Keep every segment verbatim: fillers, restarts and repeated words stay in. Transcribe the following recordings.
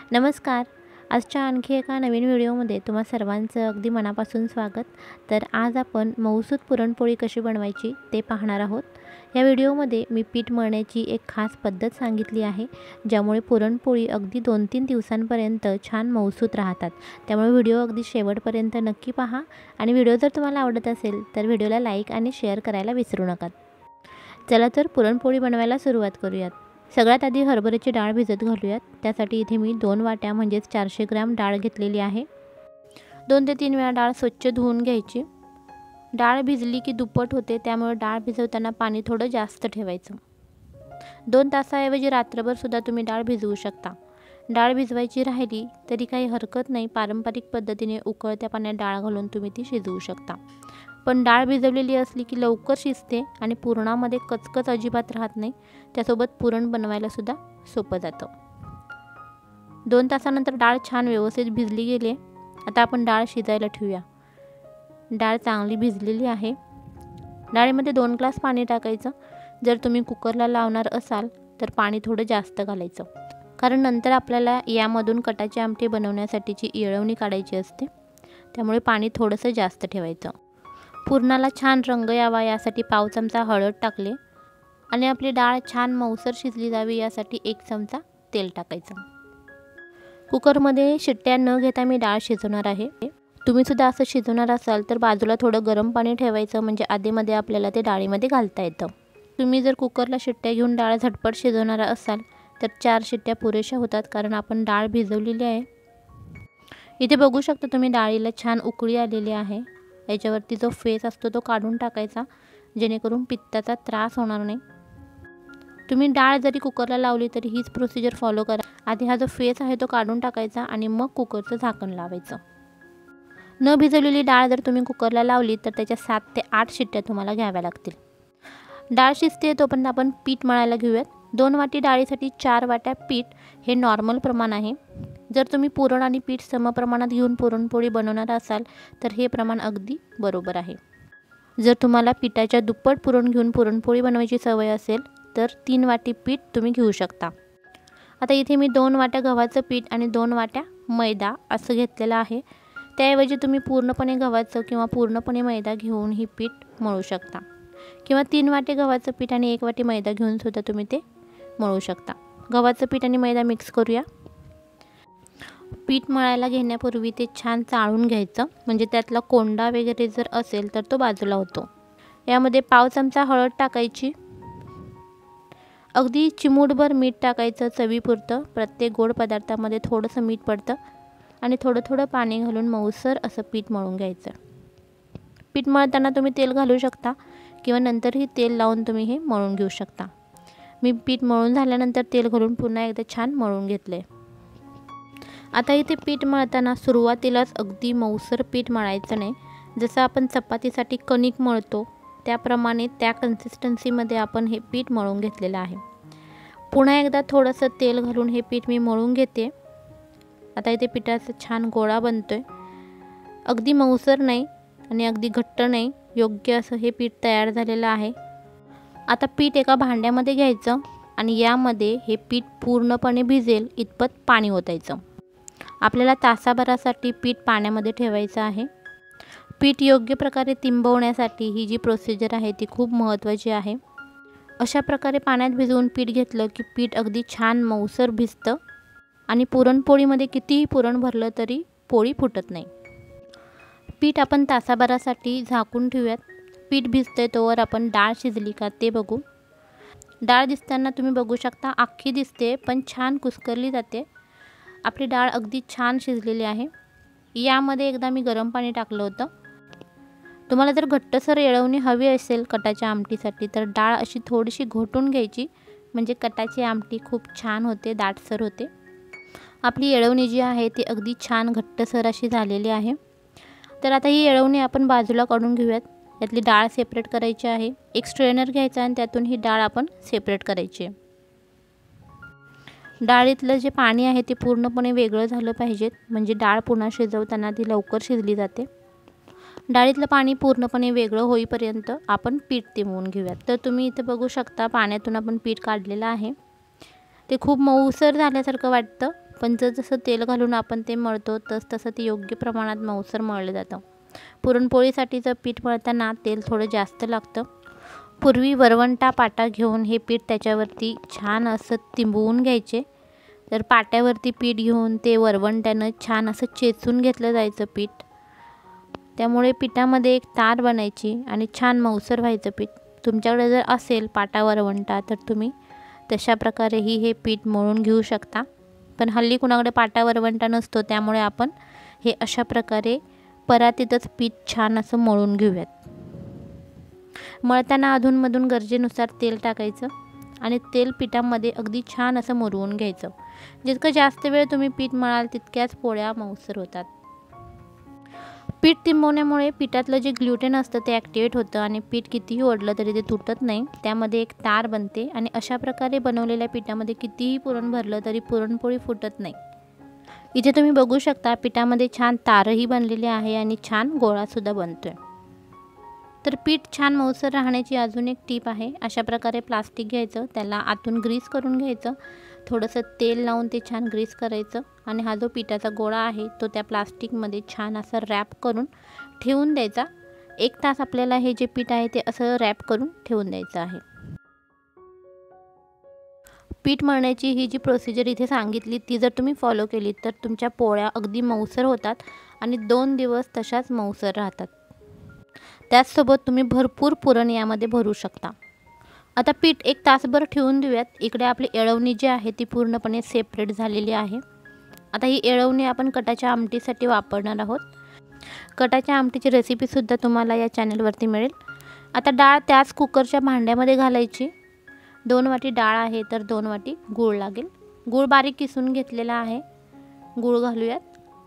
नमस्कार. आजच्या आणखी एका नवीन व्हिडिओमध्ये तुम्हा सर्वांचं अगदी मनापासून स्वागत. तर आज आपण मऊसूत पुरणपोळी कशी बनवायची ते पाहणार आहोत. या व्हिडिओमध्ये मी पीठ मळण्याची एक खास पद्धत सांगितली आहे, ज्यामुळे पुरणपोळी अगदी दोन तीन दिवसांपर्यंत छान मऊसूत राहतात. त्यामुळे व्हिडिओ अगदी शेवटपर्यंत नक्की पहा आणि व्हिडिओ जर तुम्हाला आवडत असेल तर व्हिडिओला लाईक आणि शेअर करायला विसरू नका. चला तर पुरणपोळी बनवायला सुरुवात करूयात. सगळ्यात आधी हरभऱ्याची डाळ भिजत घालूयात. त्यासाठी इथे मी दोन वाट्या म्हणजेच चारशे ग्रॅम डाळ घेतलेली आहे. दोन ते तीन वेळा डाळ स्वच्छ धुवून घ्यायची. डाळ भिजली की दुप्पट होते, त्यामुळे डाळ भिजवताना पाणी थोडं जास्त ठेवायचं. दोन तासाऐवजी रात्रभर सुद्धा तुम्ही डाळ भिजवू शकता. डाळ भिजवायची राहिली तरी काही हरकत नाही, पारंपरिक पद्धतीने उकळत्या पाण्यात डाळ घालून तुम्ही ती शिजवू शकता. पण डाळ भिजवलेली असली की लवकर शिजते आणि पुरणामध्ये कचकच अजिबात राहत नाही. त्यासोबत पुरण बनवायला सुद्धा सोपं जातं. दोन तासानंतर डाळ छान व्यवस्थित भिजली गेली. आता आपण डाळ शिजायला ठेवूया. डाळ चांगली भिजलेली आहे. डाळीमध्ये दोन ग्लास पाणी टाकायचं. जर तुम्ही कुकरला लावणार असाल तर पाणी थोडं जास्त घालायचं, कारण नंतर आपल्याला यामधून कटाची आमटी बनवण्यासाठीची येळवणी काढायची असते. त्यामुळे पाणी थोडंसं जास्त ठेवायचं. पुरणाला छान रंग यावा यासाठी पाव चमचा हळद टाकले आणि आपली डाळ छान मऊसर शिजली जावी यासाठी एक चमचा तेल टाकायचं. कुकरमध्ये शिट्ट्या न घेता मी डाळ शिजवणार आहे. तुम्ही सुद्धा असं शिजवणार असाल तर बाजूला थोडं गरम पाणी ठेवायचं, म्हणजे आधीमध्ये आपल्याला ते डाळीमध्ये घालता येतं. तुम्ही जर कुकरला शिट्ट्या घेऊन डाळ झटपट शिजवणार असाल तर चार शिट्ट्या पुरेशा होतात, कारण आपण डाळ भिजवलेली आहे. इथे बघू शकता तुम्ही डाळीला छान उकळी आलेली आहे. याच्यावरती जो फेस असतो तो काढून टाकायचा, जेणेकरून पित्ताचा त्रास होणार नाही. तुम्ही डाळ जरी कुकरला लावली तरी हीच प्रोसिजर फॉलो करा. आधी हा जो फेस आहे तो काढून टाकायचा आणि मग कुकरचं झाकण लावायचं. न भिजवलेली डाळ जर तुम्ही कुकरला लावली तर त्याच्या सात ते आठ शिट्ट्या तुम्हाला घ्याव्या लागतील. डाळ शिजते तोपर्यंत आपण पीठ मळायला घेऊयात. दोन वाटी डाळीसाठी चार वाट्या पीठ हे नॉर्मल प्रमाण आहे. जर तुम्ही पुरण आणि पीठ समप्रमाणात घेऊन पुरणपोळी बनवणार असाल तर हे प्रमाण अगदी बरोबर आहे. जर तुम्हाला पिठाच्या दुप्पट पुरण घेऊन पुरणपोळी बनवायची सवय असेल तर तीन वाटी पीठ तुम्ही घेऊ शकता. आता इथे मी दोन वाट्या गव्हाचं पीठ आणि दोन वाट्या मैदा असं घेतलेलं आहे. त्याऐवजी तुम्ही पूर्णपणे गव्हाचं किंवा पूर्णपणे मैदा घेऊन ही पीठ मळू शकता, किंवा तीन वाटे गव्हाचं पीठ आणि एक वाटी मैदा घेऊन सुद्धा तुम्ही ते मळू शकता. गव्हाचं पीठ आणि मैदा मिक्स करूया. पीठ मळायला घेण्यापूर्वी ते छान चाळून घ्यायचं, म्हणजे त्यातला कोंडा वगैरे जर असेल तर तो बाजूला होतो. यामध्ये पाव चमचा हळद टाकायची. अगदी चिमूटभर मीठ टाकायचं चवीपुरतं. प्रत्येक गोड पदार्थामध्ये थोडंसं मीठ पडतं. आणि थोडं थोडं पाणी घालून मऊसर असं पीठ मळून घ्यायचं. पीठ मळताना तुम्ही तेल घालू शकता किंवा नंतरही तेल लावून तुम्ही हे मळून घेऊ शकता. मी पीठ मळून झाल्यानंतर तेल घालून पुन्हा एकदा छान मळून घेतले. आता इथे पीठ मळताना सुरुवातीलाच अगदी मऊसर पीठ मळायचं नाही. जसं आपण चपातीसाठी कणिक मळतो त्याप्रमाणे त्या कन्सिस्टन्सीमध्ये आपण हे पीठ मळून घेतलेलं आहे. पुन्हा एकदा थोडंसं तेल घालून हे पीठ मी मळून घेते. आता इथे पिठाचा छान गोळा बनतोय. अगदी मऊसर नाही आणि अगदी घट्ट नाही, योग्य असं हे पीठ तयार झालेलं आहे. आता पीठ एका भांड्यामध्ये घ्यायचं आणि यामध्ये हे पीठ पूर्णपणे भिजेल इतपत पाणी ओतायचं. आपल्याला तासाभरासाठी पीठ पाण्यामध्ये ठेवायचं आहे. पीठ योग्य प्रकारे तिंबवण्यासाठी ही जी प्रोसिजर आहे ती खूप महत्त्वाची आहे. अशा प्रकारे पाण्यात भिजवून पीठ घेतलं की पीठ अगदी छान मऊसर भिजतं आणि पुरणपोळीमध्ये कितीही पुरण भरलं तरी पोळी फुटत नाही. पीठ आपण तासाभरासाठी झाकून ठेवूयात. पीठ भिजतंय तोवर आपण डाळ शिजली का ते बघू. डाळ दिसताना तुम्ही बघू शकता अख्खी दिसते, पण छान कुस्करली जाते. आपली डाळ अगदी छान शिजलेली आहे. यामध्ये एकदा मी गरम पाणी टाकलं होतं. तुम्हाला जर घट्टसर येळवणी हवी असेल कटाच्या आमटीसाठी तर डाळ अशी थोडीशी घोटून घ्यायची, म्हणजे कटाची आमटी खूप छान होते, दाटसर होते. आपली येळवणी जी आहे ती अगदी छान घट्टसर अशी झालेली आहे. तर आता ही येळवणी आपण बाजूला काढून घेऊयात. यातली डाळ सेपरेट करायची आहे. एक स्ट्रेनर घ्यायचा आणि त्यातून ही डाळ आपण सेपरेट करायची. डाळीतलं जे पाणी आहे ते पूर्णपणे वेगळं झालं पाहिजे, म्हणजे डाळ पुन्हा शिजवताना ती लवकर शिजली जाते. डाळीतलं पाणी पूर्णपणे वेगळं होईपर्यंत आपण पीठ तिंबवून घेऊयात. तर तुम्ही इथे बघू शकता पाण्यातून आपण पीठ काढलेलं आहे. ते खूप मऊसर झाल्यासारखं वाटतं, पण जर जसं तेल घालून आपण ते मळतो तस तसं ते योग्य प्रमाणात मऊसर मळलं जातं. पुरणपोळीसाठीचं पीठ मळताना तेल थोडं जास्त लागतं. पूर्वी वरवंटा पाटा घेऊन हे पीठ त्याच्यावरती छान असं तिंबवून घ्यायचे. तर पाट्यावरती पीठ घेऊन ते वरवंट्यानं छान असं चेचून घेतलं जायचं पीठ. त्यामुळे पिठामध्ये एक तार बनायची आणि छान मऊसर व्हायचं पीठ. तुमच्याकडे जर असेल पाटा वरवंटा तर तुम्ही तशा प्रकारेही हे पीठ मळून घेऊ शकता. पण हल्ली कुणाकडे पाटा वरवंटा नसतो, त्यामुळे आपण हे अशा प्रकारे परातीतच पीठ छान असं मळून घेऊयात. मळताना अधूनमधून गरजेनुसार तेल टाकायचं आणि तेल पिठामध्ये अगदी छान असं मुरवून घ्यायचं. जितकं जास्त वेळ तुम्ही पीठ मळाल तितक्याच पोळ्या मऊसर होतात. पीठ तिंबवण्यामुळे पिठातलं जे ग्लुटेन असतं ते ॲक्टिवेट होतं आणि पीठ कितीही ओढलं तरी ते तुटत नाही. त्यामध्ये एक तार बनते आणि अशा प्रकारे बनवलेल्या पिठामध्ये कितीही पुरण भरलं तरी पुरणपोळी फुटत नाही. इथे तुम्ही बघू शकता पिठामध्ये छान तारही बनलेली आहे आणि छान गोळासुद्धा बनतोय. तर पीठ छान मऊसर राहण्याची अजून एक टीप आहे. अशा प्रकारे प्लास्टिक घ्यायचं, त्याला आतून ग्रीस करून घ्यायचं, थोडंसं तेल लावून ते छान ग्रीस करायचं आणि हा जो पिठाचा गोळा आहे तो त्या प्लास्टिकमध्ये छान असं रॅप करून ठेवून द्यायचा. एक तास आपल्याला हे जे पीठ आहे ते असं रॅप करून ठेवून द्यायचं आहे. पीठ मळण्याची ही जी प्रोसिजर इथे सांगितली ती जर तुम्ही फॉलो केली तर तुमच्या पोळ्या अगदी मऊसर होतात आणि दोन दिवस तशाच मऊसर राहतात. त्याचसोबत तुम्ही भरपूर पुरण यामध्ये भरू शकता. आता पीठ एक तासभर ठेवून देऊयात. इकडे आपली येळवणी जी आहे ती पूर्णपणे सेपरेट झालेली आहे. आता ही येळवणी आपण कटाच्या आमटीसाठी वापरणार आहोत. कटाच्या आमटीची रेसिपीसुद्धा तुम्हाला या चॅनलवरती मिळेल. आता डाळ त्याच कुकरच्या भांड्यामध्ये घालायची. दोन वाटी डाळ आहे तर दोन वाटी गूळ लागेल. गूळ बारीक किसून घेतलेला आहे. गूळ घालूयात.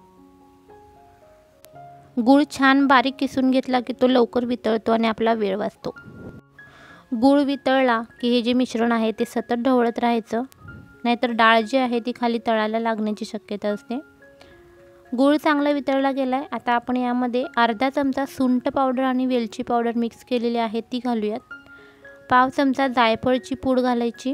गूळ छान बारीक किसून घेतला की तो लवकर वितळतो आणि आपला वेळ वाचतो. गूळ वितळला की हे जे मिश्रण आहे ते सतत ढवळत राहायचं, नाहीतर डाळ जी आहे ती खाली तळायला लागण्याची शक्यता असते. गूळ चांगला वितळला गेला आहे. आता आपण यामध्ये अर्धा चमचा सुंठ पावडर आणि वेलची पावडर मिक्स केलेली आहे ती घालूयात. पाव चमचा जायफळची पूड घालायची.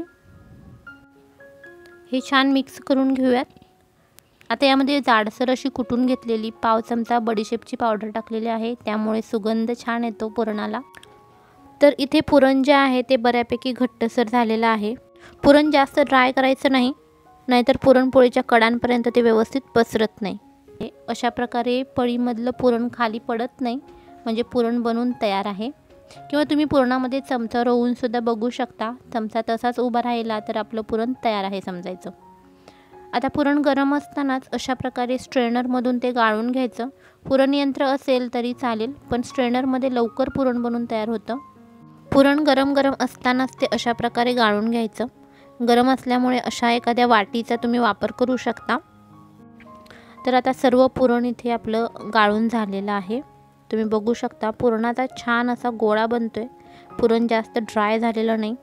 हे छान मिक्स करून घेऊयात. आता यामध्ये जाडसर अशी कुटून घेतलेली पाव चमचा बडीशेपची पावडर टाकलेली आहे, त्यामुळे सुगंध छान येतो पुरणाला. तर इथे पुरण जे आहे ते बऱ्यापैकी घट्टसर झालेलं आहे. पुरण जास्त ड्राय करायचं नाही, नाहीतर पुरणपोळीच्या कडांपर्यंत ते व्यवस्थित पसरत नाही. अशा प्रकारे पळीमधलं पुरण खाली पडत नाही म्हणजे पुरण बनवून तयार आहे. किंवा तुम्ही पुरणामध्ये चमचा रोवून सुद्धा बघू शकता. चमचा तसाच उभा राहिला तर आपलं पुरण तयार आहे समजायचं. आता पुरण गरम असतानाच अशा प्रकारे स्ट्रेनरमधून ते गाळून घ्यायचं. पुरण यंत्र असेल तरी चालेल, पण स्ट्रेनरमध्ये लवकर पुरण बनवून तयार होतं. पुरण गरम गरम असतानाच ते अशा प्रकारे गाळून घ्यायचं. गरम असल्यामुळे अशा एखाद्या वाटीचा तुम्ही वापर करू शकता. तर आता सर्व पुरण इथे आपलं गाळून झालेलं आहे. तुम्ही बघू शकता पुरणाचा छान असा गोळा बनतोय. पुरण जास्त ड्राय झालेलं नाही.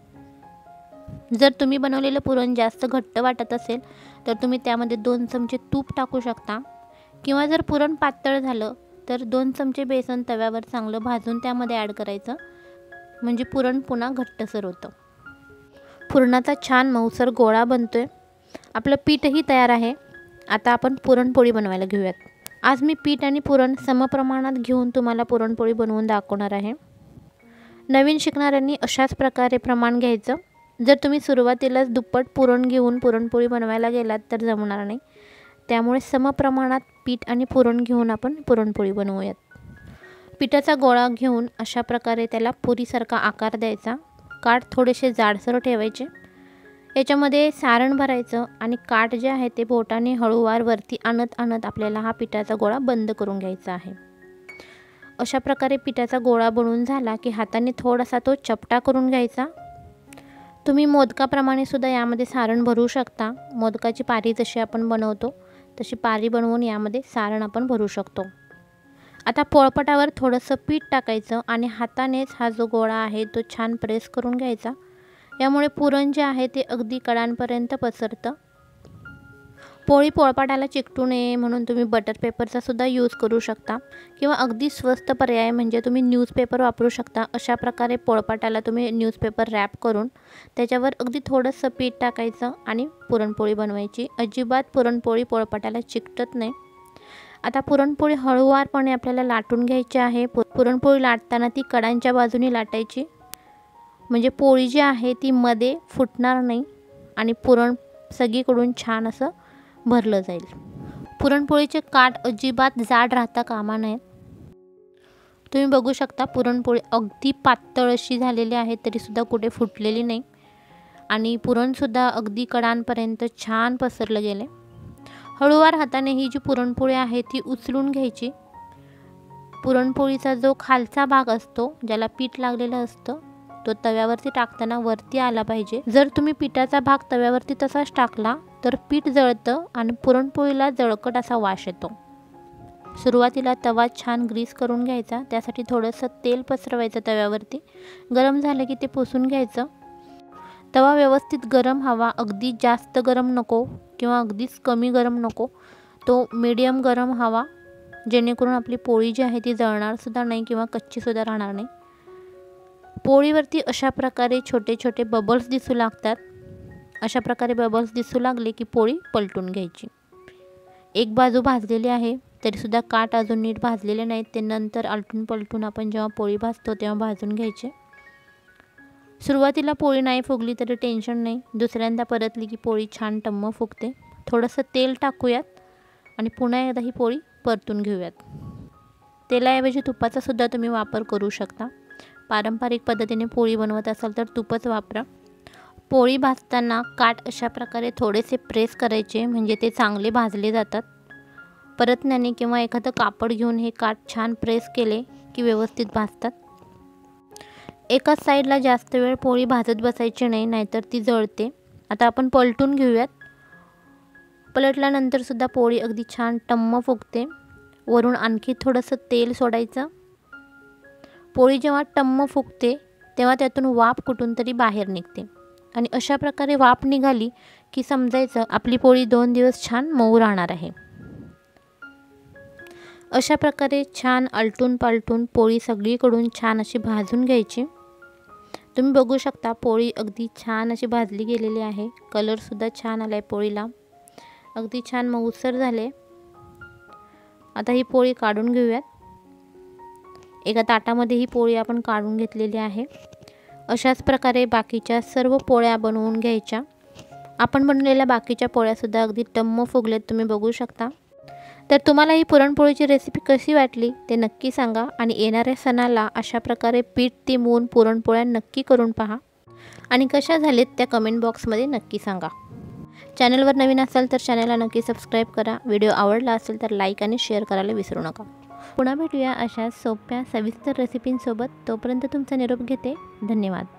जर तुम्ही बनवलेलं पुरण जास्त घट्ट वाटत असेल तर तुम्ही त्यामध्ये दोन चमचे तूप टाकू शकता. किंवा जर पुरण पातळ झालं तर दोन चमचे बेसन तव्यावर चांगलं भाजून त्यामध्ये ॲड करायचं, म्हणजे पुरण पुन्हा घट्टसर होतं. पुरणाचा छान मऊसर गोळा बनतोय. आपलं पीठही तयार आहे. आता आपण पुरणपोळी बनवायला घेऊयात. आज मी पीठ आणि पुरण समप्रमाणात घेऊन तुम्हाला पुरणपोळी बनवून दाखवणार आहे. नवीन शिकणाऱ्यांनी अशाच प्रकारे प्रमाण घ्यायचं. जर तुम्ही सुरुवातीलाच दुप्पट पुरण घेऊन पुरणपोळी बनवायला गेलात तर जमणार नाही. त्यामुळे समप्रमाणात पीठ आणि पुरण घेऊन आपण पुरणपोळी बनवूयात. पिठाचा गोळा घेऊन अशा प्रकारे त्याला पुरीसारखा आकार द्यायचा. काठ थोडेसे जाडसर ठेवायचे. याच्यामध्ये सारण भरायचं आणि काठ जे आहे ते बोटाने हळूवार वरती आणत आणत आपल्याला हा पिठाचा गोळा बंद करून घ्यायचा आहे. अशा प्रकारे पिठाचा गोळा बनवून झाला की हाताने थोडासा तो चपटा करून घ्यायचा. तुम्ही मोदकाप्रमाणे सुद्धा यामध्ये सारण भरू शकता. मोदकाची पारी जशी आपण बनवतो तशी पारी बनवून यामध्ये सारण आपण भरू शकतो. आता पोळपाटावर थोडंसं पीठ टाकायचं आणि हातानेच हा जो गोळा आहे तो छान प्रेस करून घ्यायचा. यामुळे पुरण जे आहे ते अगदी कडांपर्यंत पसरतं. पोळी पोळपाटाला चिकटू नये म्हणून तुम्ही बटर पेपरचा सुद्धा यूज करू शकता किंवा अगदी स्वस्त पर्याय म्हणजे तुम्ही न्यूजपेपर वापरू शकता। अशा प्रकारे पोळपाटाला तुम्ही न्यूजपेपर रॅप करून त्याच्यावर अगदी थोडंसं पीठ टाकायचं आणि पुरणपोळी बनवायची। अजिबात पुरणपोळी पोळपाटाला चिकटत नाही। आता पुरणपोळी हळूवारपणे आपल्याला लाटून घ्यायची आहे। पुरणपोळी लाटताना ती कडांच्या बाजूने लाटायची म्हणजे पोळी जी आहे ती मध्ये फुटणार नाही आणि पुरण सगळीकडून छान असं भरलं जाईल। पुरणपोळीचे काठ अजिबात जाड राहता कामा नयेत। तुम्ही बघू शकता पुरणपोळी अगदी पातळ अशी झालेली आहे तरी सुद्धा कुठे फुटलेली नाही आणि पुरणसुद्धा अगदी कडांपर्यंत छान पसरलं गेले। हळूवार हाताने ही जी पुरणपोळी आहे ती उचलून घ्यायची। पुरणपोळीचा जो खालचा भाग असतो ज्याला पीठ लागलेलं असतं तो तव्यावरती टाकताना वरती आला पाहिजे। जर तुम्ही पिठाचा भाग तव्यावरती तसाच टाकला तर पीठ जळतं आणि पुरणपोळीला जळकट असा वास येतो। सुरुवातीला तवा छान ग्रीस करून घ्यायचा, त्यासाठी थोडंसं तेल पसरवायचं तव्यावरती। गरम झालं की ते पुसून घ्यायचं। तवा व्यवस्थित गरम हवा, अगदी जास्त गरम नको किंवा अगदीच कमी गरम नको, तो मीडियम गरम हवा, जेणेकरून आपली पोळी जी आहे ती जळणार सुद्धा नाही किंवा कच्ची सुद्धा राहणार नाही। पोळीवरती अशा प्रकारे छोटे छोटे बबल्स दिसू लागतात। अशा प्रकारे बबल्स दिसू लागले की पोळी पलटून घ्यायची। एक बाजू भाजलेली आहे तरीसुद्धा काठ अजून नीट भाजलेले नाहीत, ते नंतर आलटून पलटून आपण जेव्हा पोळी भाजतो तेव्हा भाजून घ्यायचे। सुरुवातीला पोळी नाही फुगली तरी टेन्शन नाही, दुसऱ्यांदा परतली की पोळी छान टम्म फुगते। थोडंसं तेल टाकूयात आणि पुन्हा एकदा ही पोळी परतून घेऊयात। तेलाऐवजी तुपाचा सुद्धा तुम्ही वापर करू शकता। पारंपरिक पद्धतीने पोळी बनवत असाल तर तुपच वापरा। पोळी भाजताना काठ अशा प्रकारे थोडेसे प्रेस करायचे म्हणजे ते चांगले भाजले जातात। परतण्याने किंवा एखादं कापड घेऊन हे काठ छान प्रेस केले की व्यवस्थित भाजतात। एकाच साईडला जास्त वेळ पोळी भाजत बसायची नाही, नाहीतर ती जळते। आता आपण पलटून घेऊयात। पलटल्यानंतर सुद्धा पोळी अगदी छान टम्म फुगते। वरून आणखी थोडंसं तेल सोडायचं। पोळी जेव्हा टम्म फुगते तेव्हा त्यातून वाफ कुठून तरी बाहेर निघते आणि अशा प्रकारे वाफ निघाली की समजायचं आपली पोळी दोन दिवस छान मऊ राहणार आहे। अशा प्रकारे छान आलटून पालटून पोळी सगळीकडून छान अशी भाजून घ्यायची। तुम्ही बघू शकता पोळी अगदी छान अशी भाजली गेलेली आहे। कलरसुद्धा छान आला आहे पोळीला, अगदी छान मऊसर झाले। आता ही पोळी काढून घेऊयात। एका ताटामध्ये ही पोळी आपण काढून घेतलेली आहे। अशाच प्रकारे बाकीच्या सर्व पोळ्या बनवून घ्यायच्या। आपण बनवलेल्या बाकीच्या पोळ्यासुद्धा अगदी टम्म फुगलेत, तुम्ही बघू शकता। तर तुम्हाला ही पुरणपोळीची रेसिपी कशी वाटली ते नक्की सांगा आणि येणाऱ्या सणाला अशा प्रकारे पीठ तिंबून पुरणपोळ्या नक्की करून पहा आणि कशा झालेत त्या कमेंट बॉक्समध्ये नक्की सांगा। चॅनलवर नवीन असाल तर चॅनलला नक्की सबस्क्राईब करा। व्हिडिओ आवडला असेल तर लाईक आणि शेअर करायला विसरू नका। पुन्हा भेटूया अशा सोप्या सविस्तर रेसिपींसोबत। तोपर्यंत तुमचा निरोप घेते। धन्यवाद।